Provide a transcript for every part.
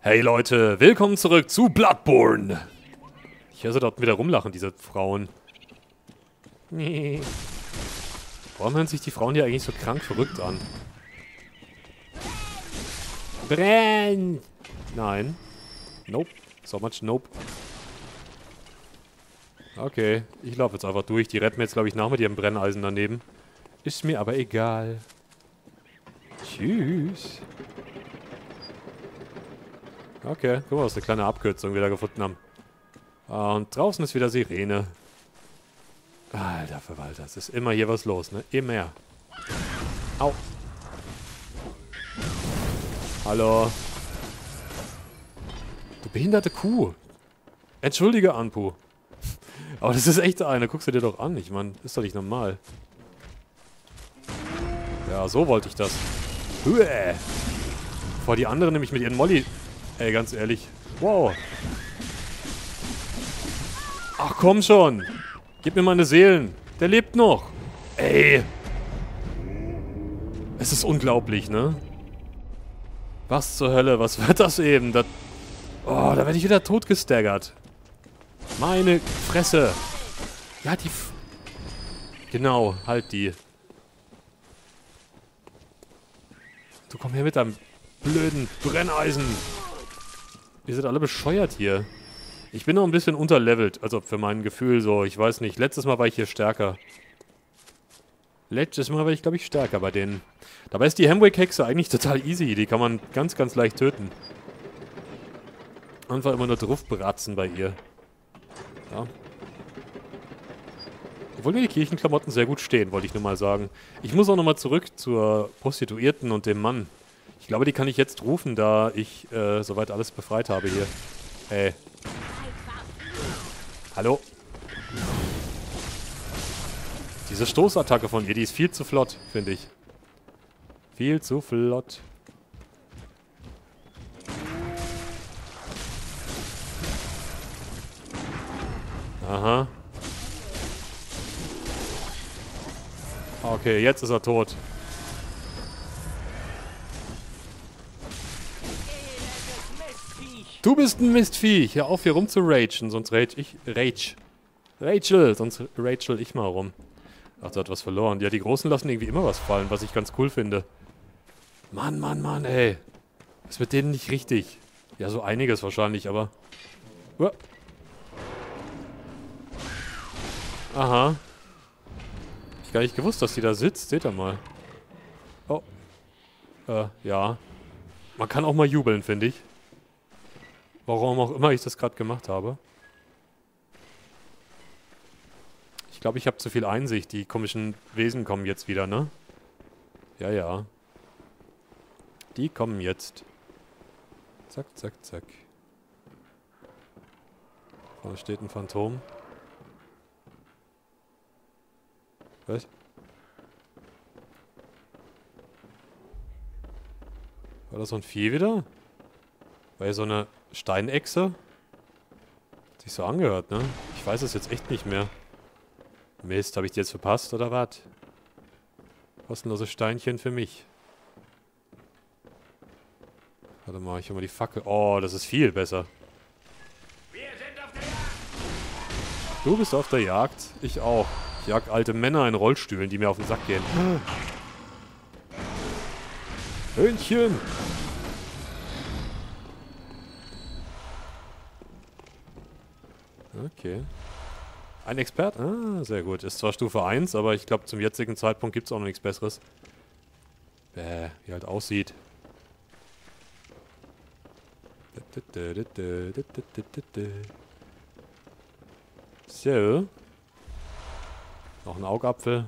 Hey Leute, willkommen zurück zu Bloodborne. Ich höre sie dort wieder rumlachen, diese Frauen. Nee. Warum hören sich die Frauen hier eigentlich so krank verrückt an? Brenn! Nein. Nope. So much nope. Okay, ich laufe jetzt einfach durch. Die retten mir jetzt, glaube ich, nach mit ihrem Brenneisen daneben. Ist mir aber egal. Tschüss. Okay, guck mal, was eine kleine Abkürzung wir da gefunden haben. Und draußen ist wieder Sirene. Alter Verwalter, es ist immer hier was los, ne? Immer. Au. Hallo. Du behinderte Kuh. Entschuldige, Anpu. Aber das ist echt eine. Guckst du dir doch an. Ich meine, ist doch nicht normal. Ja, so wollte ich das. Huäh. Vor die anderen nämlich mit ihren Molly... Ey, ganz ehrlich. Wow. Ach, komm schon. Gib mir meine Seelen. Der lebt noch. Ey. Es ist unglaublich, ne? Was zur Hölle? Was wird das eben? Das oh, da werde ich wieder totgestaggert. Meine Fresse. Ja, die... Genau, halt die. Du komm her mit deinem blöden Brenneisen. Ihr seid alle bescheuert hier. Ich bin noch ein bisschen unterlevelt, also für mein Gefühl so, ich weiß nicht. Letztes Mal war ich hier stärker. Letztes Mal war ich, glaube ich, stärker bei denen. Dabei ist die Hemwick-Hexe eigentlich total easy. Die kann man ganz, ganz leicht töten. Einfach immer nur drauf bratzen bei ihr. Ja. Obwohl mir die Kirchenklamotten sehr gut stehen, wollte ich nur mal sagen. Ich muss auch nochmal zurück zur Prostituierten und dem Mann. Ich glaube, die kann ich jetzt rufen, da ich soweit alles befreit habe hier. Ey. Hallo? Diese Stoßattacke von ihr, die ist viel zu flott, finde ich. Viel zu flott. Aha. Okay, jetzt ist er tot. Du bist ein Mistviech. Hör auf, hier rum zu ragen, sonst rage ich... Rachel, sonst Rachel ich mal rum. Ach, da hat was verloren. Ja, die Großen lassen irgendwie immer was fallen, was ich ganz cool finde. Mann, Mann, Mann, ey. Was mit denen nicht richtig? Ja, so einiges wahrscheinlich, aber... Aha. Ich gar nicht gewusst, dass die da sitzt. Seht ihr mal. Oh. Ja. Man kann auch mal jubeln, finde ich. Warum auch immer ich das gerade gemacht habe. Ich glaube, ich habe zu viel Einsicht. Die komischen Wesen kommen jetzt wieder, ne? Ja, ja. Die kommen jetzt. Zack, zack, zack. Vorne steht ein Phantom. Was? War das so ein Vieh wieder? War hier so eine Steinechse? Hat sich so angehört, ne? Ich weiß es jetzt echt nicht mehr. Mist, habe ich die jetzt verpasst, oder was? Kostenlose Steinchen für mich. Warte mal, ich hol mal die Fackel. Oh, das ist viel besser. Du bist auf der Jagd? Ich auch. Ich jag alte Männer in Rollstühlen, die mir auf den Sack gehen. Hühnchen! Okay. Ein Expert? Ah, sehr gut. Ist zwar Stufe 1, aber ich glaube, zum jetzigen Zeitpunkt gibt es auch noch nichts Besseres. Wie halt aussieht. So. Noch ein Augapfel.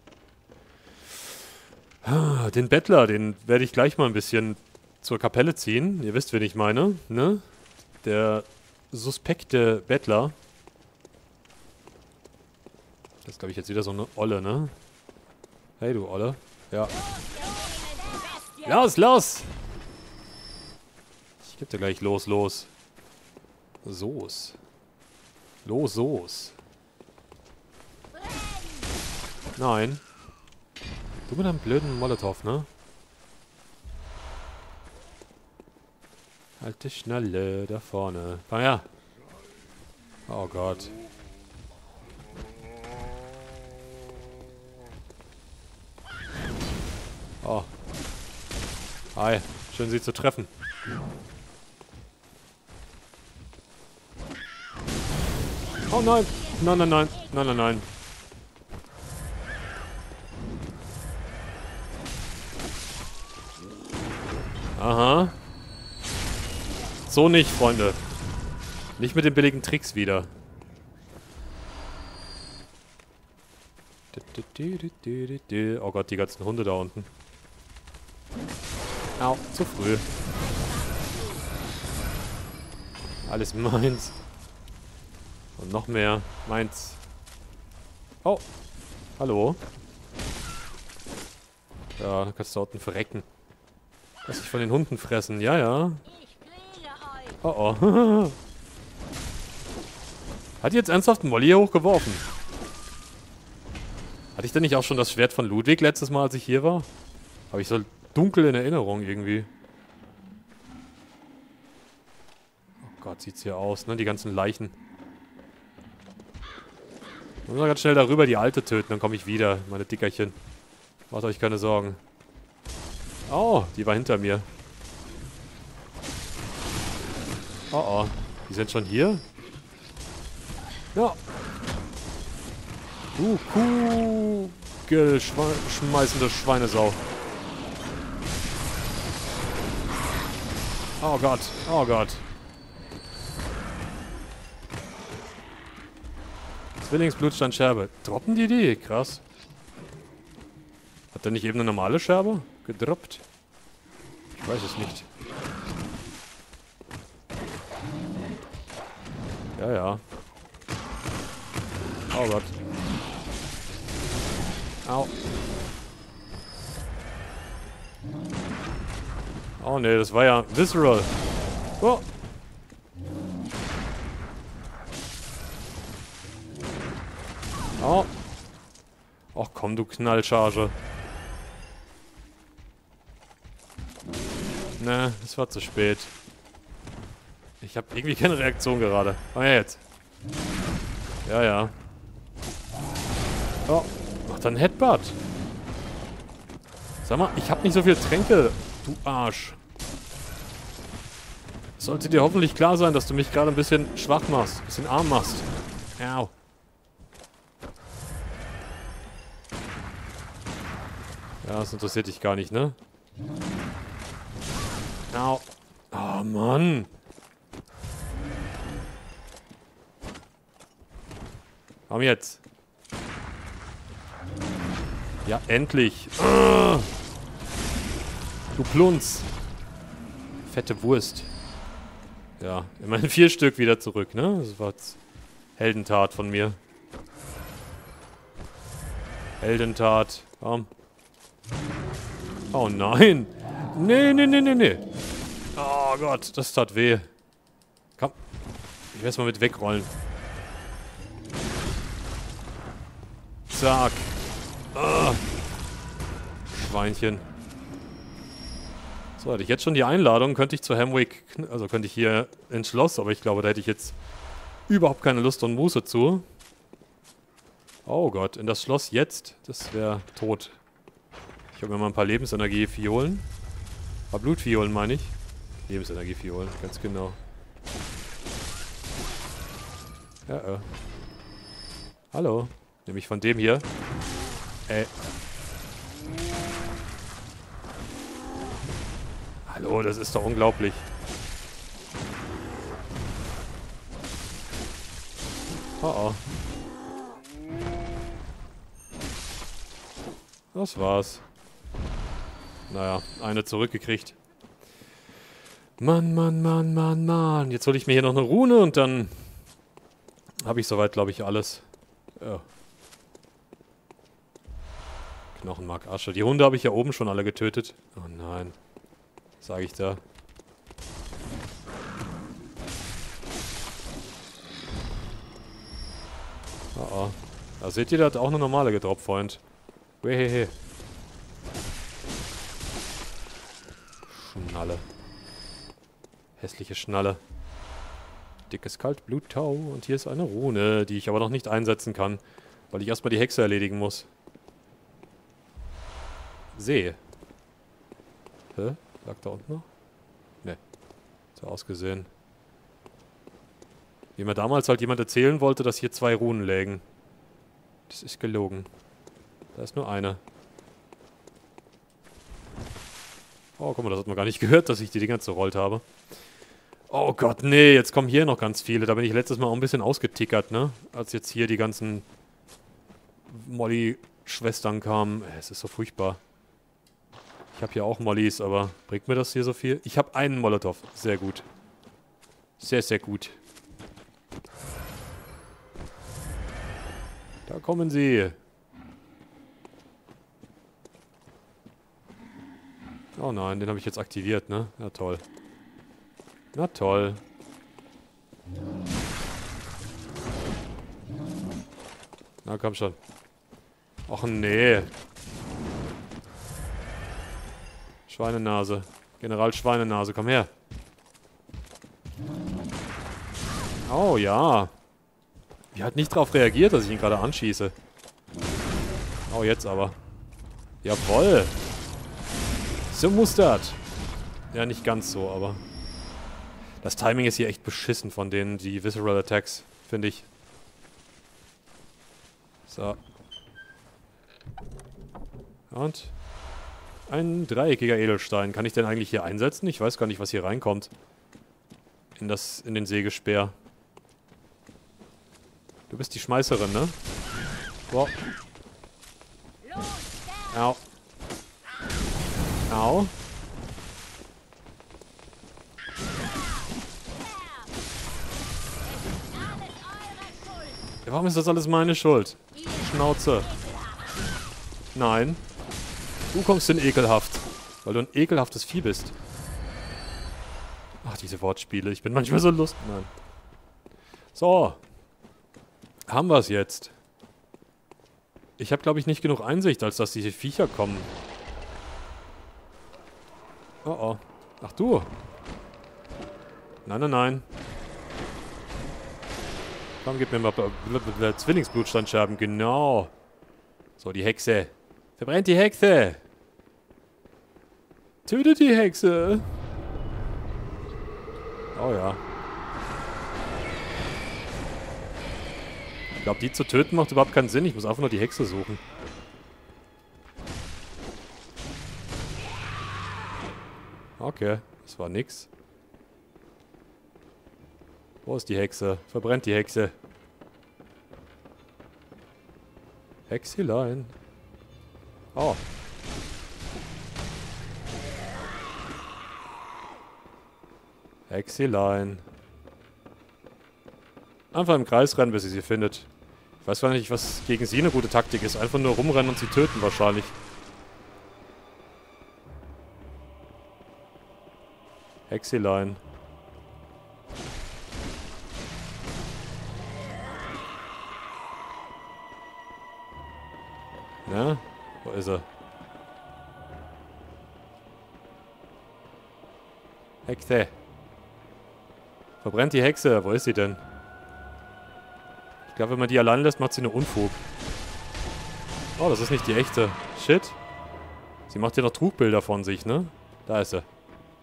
Den Bettler, den werde ich gleich mal ein bisschen zur Kapelle ziehen. Ihr wisst, wen ich meine, ne? Der suspekte Bettler. Das ist, glaube ich, jetzt wieder so eine Olle, ne? Hey, du Olle. Ja. Los, los! Ich geb dir gleich los. Soos. Los. Nein. Du mit deinem blöden Molotow, ne? Alte Schnalle, da vorne. Komm her. Oh Gott. Oh. Hi. Schön, Sie zu treffen. Oh nein. Nein, nein, nein. Nein, nein, nein. Aha. So nicht, Freunde. Nicht mit den billigen Tricks wieder. Oh Gott, die ganzen Hunde da unten. Au, zu früh. Alles meins. Und noch mehr. Meins. Oh. Hallo. Ja, da kannst du da unten verrecken. Lass dich von den Hunden fressen. Ja, ja. Oh, oh. Hat die jetzt ernsthaft einen Molly hier hochgeworfen? Hatte ich denn nicht auch schon das Schwert von Ludwig letztes Mal, als ich hier war? Habe ich so dunkel in Erinnerung irgendwie. Oh Gott, sieht's hier aus, ne? Die ganzen Leichen. Müssen wir ganz schnell darüber die Alte töten, dann komme ich wieder, meine Dickerchen. Macht euch keine Sorgen. Oh, die war hinter mir. Oh oh, die sind schon hier? Ja. Du kugelschmeißende Schweinesau. Oh Gott, oh Gott. Zwillingsblutsteinscherbe. Droppen die? Krass. Hat der nicht eben eine normale Scherbe gedroppt? Ich weiß es nicht. Ja, ja. Oh Gott. Au. Oh ne, das war ja Visceral. Oh. Oh. Och komm, du Knallcharge. Ne, es war zu spät. Ich habe irgendwie keine Reaktion gerade. Oh ja, jetzt. Ja, ja. Oh, macht dann Headbutt. Sag mal, ich habe nicht so viel Tränke, du Arsch. Sollte dir hoffentlich klar sein, dass du mich gerade ein bisschen schwach machst, ein bisschen arm machst. Au. Ja, das interessiert dich gar nicht, ne? Au. Oh, Mann. Komm jetzt. Ja, endlich. Du Plunz. Fette Wurst. Ja, immerhin 4 Stück wieder zurück, ne? Das war jetzt Heldentat von mir. Heldentat. Komm. Oh nein. Nee, nee, nee, nee, nee. Oh Gott, das tat weh. Komm. Ich werde es mal mit wegrollen. Zack. Schweinchen. So, hatte ich jetzt schon die Einladung, könnte ich zu Hamwick, also könnte ich hier ins Schloss, aber ich glaube, da hätte ich jetzt überhaupt keine Lust und Muße zu. Oh Gott, in das Schloss jetzt? Das wäre tot. Ich habe mir mal ein paar Lebensenergie-Fiolen. Ein paar Blutfiolen, meine ich. Lebensenergie-Fiolen, ganz genau. Ja, Hallo. Nämlich von dem hier. Hallo, das ist doch unglaublich. Oh oh. Das war's. Naja, eine zurückgekriegt. Mann, Mann, Mann, Mann, Mann. Jetzt hole ich mir hier noch eine Rune und dann habe ich soweit, glaube ich, alles. Ja. Knochenmark Asche. Die Hunde habe ich ja oben schon alle getötet. Oh nein. Was sage ich da? Oh oh. Da seht ihr, der hat auch eine normale gedroppt, Freund. Wehehe. Schnalle. Hässliche Schnalle. Dickes Kaltbluttau. Und hier ist eine Rune, die ich aber noch nicht einsetzen kann, weil ich erstmal die Hexe erledigen muss. See. Hä? Lag da unten noch? Ne. So ausgesehen. Wie mir damals halt jemand erzählen wollte, dass hier 2 Runen lägen. Das ist gelogen. Da ist nur eine. Oh, guck mal, das hat man gar nicht gehört, dass ich die Dinger zerrollt habe. Oh Gott, nee, jetzt kommen hier noch ganz viele. Da bin ich letztes Mal auch ein bisschen ausgetickert, ne? Als jetzt hier die ganzen Molly-Schwestern kamen. Es ist so furchtbar. Ich habe hier auch Mollys, aber bringt mir das hier so viel? Ich habe einen Molotow. Sehr gut. Sehr, sehr gut. Da kommen sie. Oh nein, den habe ich jetzt aktiviert, ne? Na toll. Na toll. Na komm schon. Och nee. Schweinenase. General Schweinenase, komm her. Oh ja. Die hat nicht drauf reagiert, dass ich ihn gerade anschieße. Oh, jetzt aber. Jawoll. So muss das. Ja, nicht ganz so, aber... Das Timing ist hier echt beschissen von denen, die Visceral Attacks, finde ich. So. Und? Ein dreieckiger Edelstein. Kann ich den eigentlich hier einsetzen? Ich weiß gar nicht, was hier reinkommt. In den Sägespeer. Du bist die Schmeißerin, ne? Wow. Au. Au. Warum ist das alles meine Schuld? Schnauze. Nein. Du kommst in ekelhaft. Weil du ein ekelhaftes Vieh bist. Ach, diese Wortspiele. Ich bin manchmal so lustig. Nein. So. Haben wir es jetzt. Ich habe, glaube ich, nicht genug Einsicht, als dass diese Viecher kommen. Oh oh. Ach du. Nein, nein, nein. Komm, gib mir mal Zwillingsblutsteinscherben. Genau. So, die Hexe. Verbrennt die Hexe. Tötet die Hexe. Oh ja. Ich glaube, die zu töten macht überhaupt keinen Sinn. Ich muss einfach nur die Hexe suchen. Okay, das war nix. Wo ist die Hexe? Verbrennt die Hexe. Hexilein. Oh. Hexilein. Einfach im Kreis rennen, bis ihr sie findet. Ich weiß gar nicht, was gegen sie eine gute Taktik ist. Einfach nur rumrennen und sie töten wahrscheinlich. Hexilein. Na? Wo ist er? Hexe. Verbrennt die Hexe. Wo ist sie denn? Ich glaube, wenn man die allein lässt, macht sie nur Unfug. Oh, das ist nicht die echte. Shit. Sie macht ja noch Trugbilder von sich, ne? Da ist sie.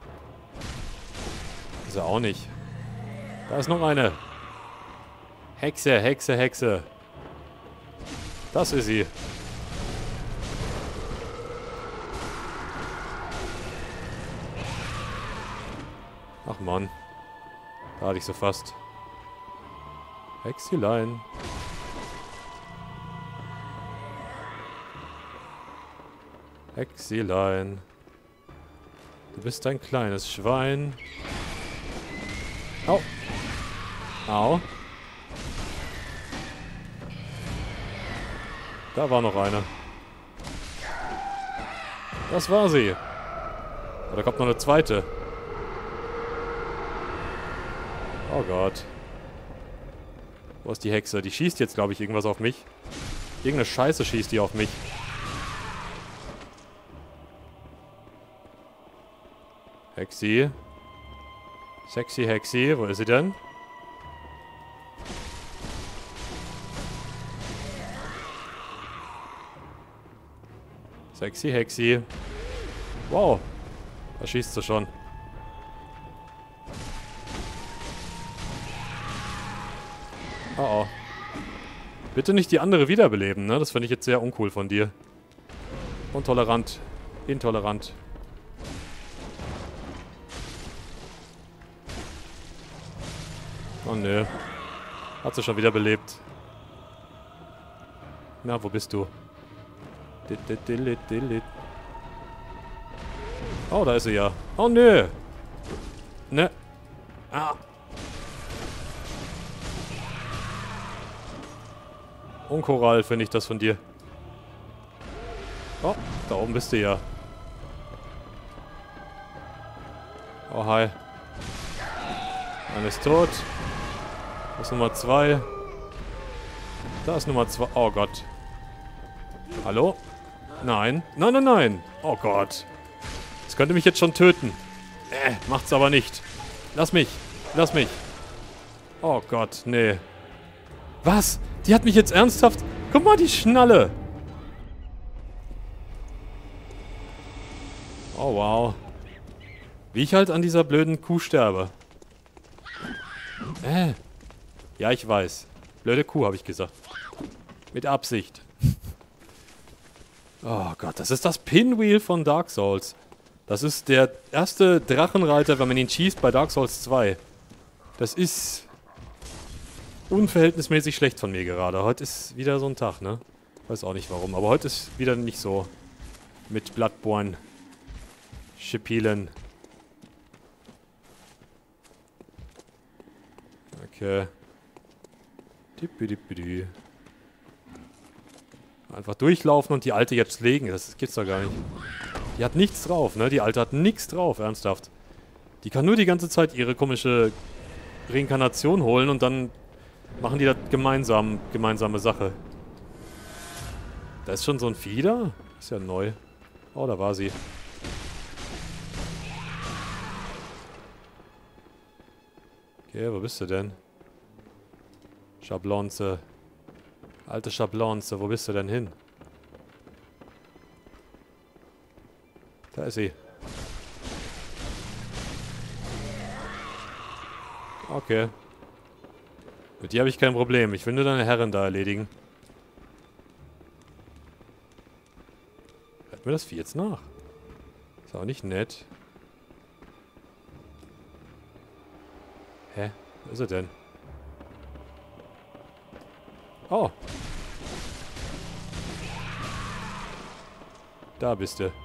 Ist er auch nicht. Da ist noch eine. Hexe, Hexe, Hexe. Das ist sie. Ach Mann. Da hatte ich sie fast. Hexilein. Hexilein. Du bist ein kleines Schwein. Au. Au. Da war noch eine. Das war sie. Aber da kommt noch eine zweite. Oh Gott. Wo ist die Hexe? Die schießt jetzt, glaube ich, irgendwas auf mich. Irgendeine Scheiße schießt die auf mich. Hexi. Sexy Hexi, wo ist sie denn? Sexy Hexi. Wow. Da schießt sie schon. Oh oh. Bitte nicht die andere wiederbeleben, ne? Das finde ich jetzt sehr uncool von dir. Intolerant. Intolerant. Oh nö. Hat sie schon wieder belebt. Na, wo bist du? Oh, da ist sie ja. Oh nö. Ne. Ah. Unkoral finde ich das von dir. Oh, da oben bist du ja. Oh, hi. Einer ist tot. Das ist Nummer 2. Da ist Nummer 2. Oh Gott. Hallo? Nein. Nein, nein, nein. Oh Gott. Das könnte mich jetzt schon töten. Macht's aber nicht. Lass mich. Lass mich. Oh Gott, nee. Was? Die hat mich jetzt ernsthaft... Guck mal, die Schnalle. Oh, wow. Wie ich halt an dieser blöden Kuh sterbe. Ja, ich weiß. Blöde Kuh, habe ich gesagt. Mit Absicht. Oh Gott, das ist das Pinwheel von Dark Souls. Das ist der erste Drachenreiter, wenn man ihn schießt bei Dark Souls 2. Das ist unverhältnismäßig schlecht von mir gerade. Heute ist wieder so ein Tag, ne? Weiß auch nicht warum, aber heute ist wieder nicht so mit Bloodborne Spielen. Okay. Dippidipidi. Einfach durchlaufen und die Alte jetzt legen. Das gibt's doch gar nicht. Die hat nichts drauf, ne? Die Alte hat nichts drauf, ernsthaft. Die kann nur die ganze Zeit ihre komische Reinkarnation holen und dann machen die das gemeinsame Sache. Da ist schon so ein Vieh da? Ist ja neu. Oh, da war sie. Okay, wo bist du denn? Schablonze. Alte Schablonze, wo bist du denn hin? Da ist sie. Okay. Mit dir habe ich kein Problem. Ich will nur deine Herren da erledigen. Hört mir das Vieh jetzt nach? Ist auch nicht nett. Hä? Wo ist er denn? Oh. Da bist du.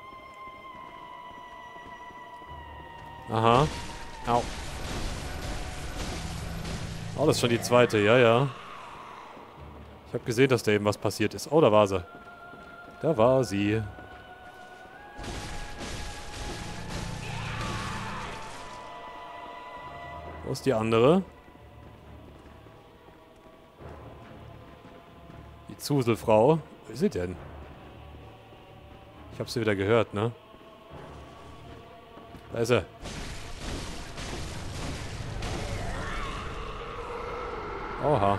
Aha. Au. Oh, das ist schon die zweite. Ja, ja. Ich habe gesehen, dass da eben was passiert ist. Oh, da war sie. Da war sie. Wo ist die andere? Die Zuselfrau. Wo ist sie denn? Ich habe sie wieder gehört, ne? Da ist er. Oha.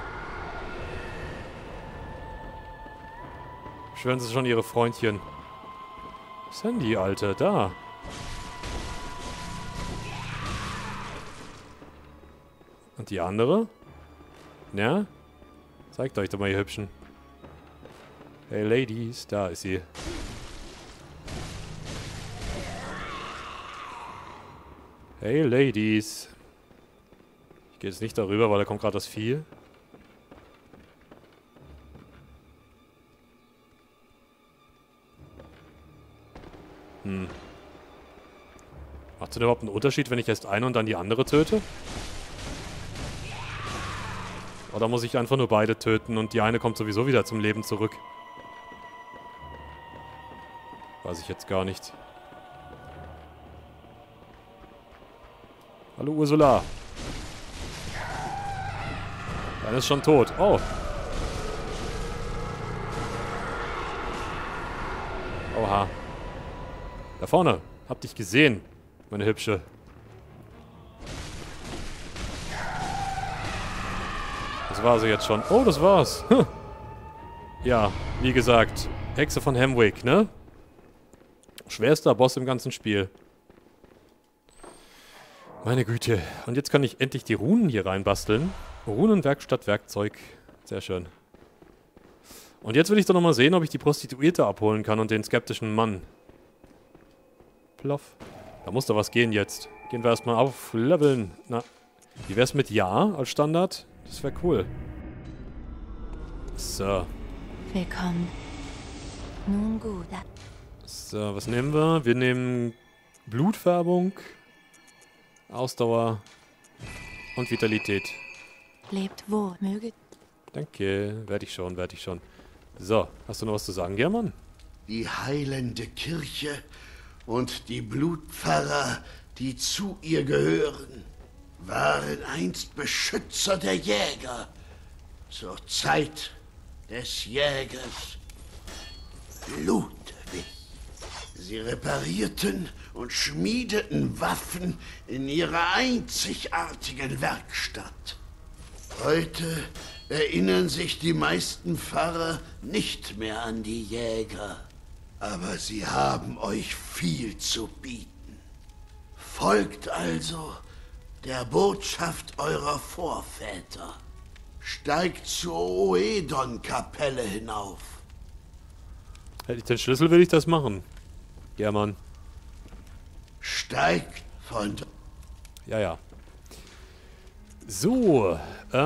Beschwören sie schon ihre Freundchen. Wo ist denn die Alte? Da. Und die andere? Ja? Zeigt euch doch mal, ihr Hübschen. Hey Ladies, da ist sie. Hey Ladies. Ich gehe jetzt nicht darüber, weil da kommt gerade das Vieh. Macht es denn überhaupt einen Unterschied, wenn ich erst eine und dann die andere töte? Oder muss ich einfach nur beide töten und die eine kommt sowieso wieder zum Leben zurück? Weiß ich jetzt gar nicht. Hallo Ursula. Deine ist schon tot. Oh. Oha. Da vorne. Hab dich gesehen, meine Hübsche. war sie jetzt schon. Oh, das war's. Hm. Ja, wie gesagt, Hexe von Hemwick, ne? Schwerster Boss im ganzen Spiel. Meine Güte. Und jetzt kann ich endlich die Runen hier reinbasteln. Runenwerkstatt, Werkzeug. Sehr schön. Und jetzt will ich doch nochmal sehen, ob ich die Prostituierte abholen kann und den skeptischen Mann. Ploff. Da muss doch was gehen jetzt. Gehen wir erstmal auf Leveln. Na, wie wär's mit Ja als Standard? Das wäre cool. So. Willkommen. Nun gut. So, was nehmen wir? Wir nehmen Blutfärbung, Ausdauer und Vitalität. Lebt wohl, möge. Danke. Werde ich schon, werde ich schon. So, hast du noch was zu sagen, German? Die heilende Kirche und die Blutpfarrer, die zu ihr gehören, waren einst Beschützer der Jäger. Zur Zeit des Jägers Ludwig. Sie reparierten und schmiedeten Waffen in ihrer einzigartigen Werkstatt. Heute erinnern sich die meisten Pfarrer nicht mehr an die Jäger. Aber sie haben euch viel zu bieten. Folgt also der Botschaft eurer Vorväter. Steigt zur Oedon-Kapelle hinauf. Hätte ich den Schlüssel, will ich das machen. German. Steigt von... Ja, ja. So,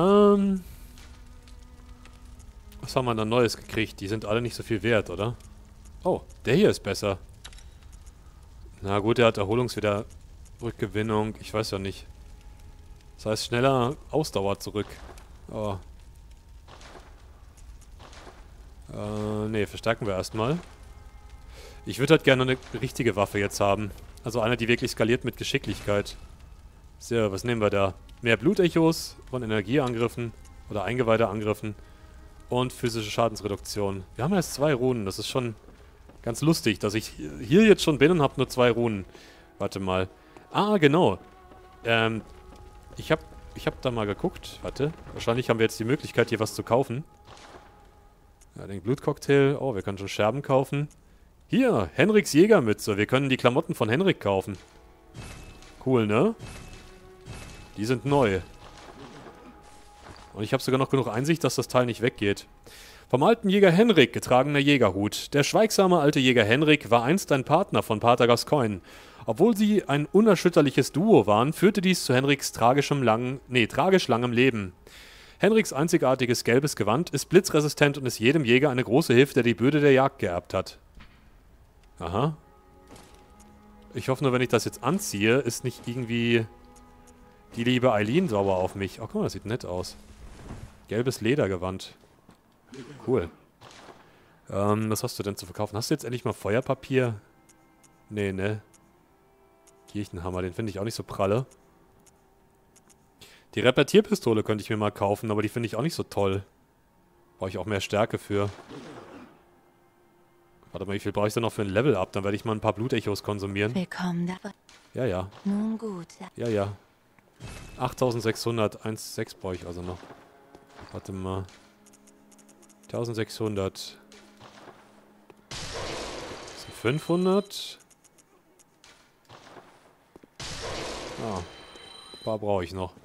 was haben wir da Neues gekriegt? Die sind alle nicht so viel wert, oder? Oh, der hier ist besser. Na gut, der hat Erholungswieder Rückgewinnung. Ich weiß ja nicht. Das heißt, schneller Ausdauer zurück. Oh. Nee, verstärken wir erstmal. Ich würde halt gerne eine richtige Waffe jetzt haben. Also eine, die wirklich skaliert mit Geschicklichkeit. So, was nehmen wir da? Mehr Blutechos von Energieangriffen oder Eingeweideangriffen und physische Schadensreduktion. Wir haben erst 2 Runen, das ist schon ganz lustig, dass ich hier jetzt schon bin und habe nur 2 Runen. Warte mal. Ah, genau. Ich hab da mal geguckt. Warte. Wahrscheinlich haben wir jetzt die Möglichkeit, hier was zu kaufen. Ja, den Blutcocktail. Oh, wir können schon Scherben kaufen. Hier, Henriks Jägermütze. Wir können die Klamotten von Henrik kaufen. Cool, ne? Die sind neu. Und ich habe sogar noch genug Einsicht, dass das Teil nicht weggeht. Vom alten Jäger Henrik getragener Jägerhut. Der schweigsame alte Jäger Henrik war einst ein Partner von Pater Gascoigne. Obwohl sie ein unerschütterliches Duo waren, führte dies zu Henriks tragisch langem Leben. Henriks einzigartiges gelbes Gewand ist blitzresistent und ist jedem Jäger eine große Hilfe, der die Bürde der Jagd geerbt hat. Aha. Ich hoffe nur, wenn ich das jetzt anziehe, ist nicht irgendwie die liebe Eileen sauer auf mich. Oh, guck mal, das sieht nett aus. Gelbes Ledergewand. Cool. Was hast du denn zu verkaufen? Hast du jetzt endlich mal Feuerpapier? Nee, ne? Kirchenhammer, den finde ich auch nicht so pralle. Die Repetierpistole könnte ich mir mal kaufen, aber die finde ich auch nicht so toll. Brauche ich auch mehr Stärke für. Warte mal, wie viel brauche ich denn noch für ein Level up? Dann werde ich mal ein paar Blutechos konsumieren. Willkommen da. Ja, ja. Nun gut. Ja, ja. 8600, 1,6 brauche ich also noch. Warte mal. 1600. Das sind 500. Ah, ein paar brauche ich noch.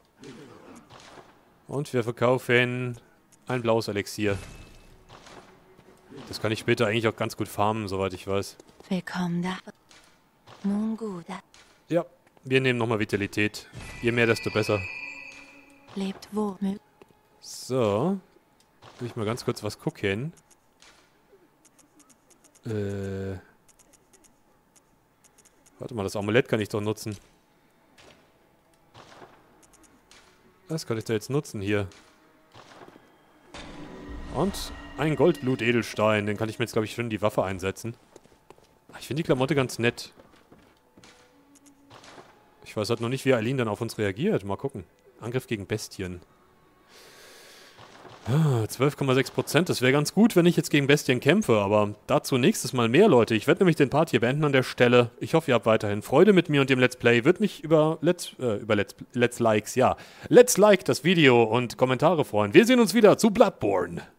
Und wir verkaufen ein blaues Elixier. Das kann ich später eigentlich auch ganz gut farmen, soweit ich weiß. Willkommen da. Nun gut. Ja, wir nehmen nochmal Vitalität. Je mehr, desto besser. Lebt wohl, möge. So. Will ich mal ganz kurz was gucken. Warte mal, das Amulett kann ich doch nutzen. Was kann ich da jetzt nutzen hier? Und ein Goldblut-Edelstein. Den kann ich mir jetzt, glaube ich, schon in die Waffe einsetzen. Ich finde die Klamotte ganz nett. Ich weiß halt noch nicht, wie Eileen dann auf uns reagiert. Mal gucken. Angriff gegen Bestien. 12,6%. Das wäre ganz gut, wenn ich jetzt gegen Bestien kämpfe, aber dazu nächstes Mal mehr, Leute. Ich werde nämlich den Part hier beenden an der Stelle. Ich hoffe, ihr habt weiterhin Freude mit mir und dem Let's Play. Würde mich über Let's Likes, ja. Let's Like das Video und Kommentare freuen. Wir sehen uns wieder zu Bloodborne.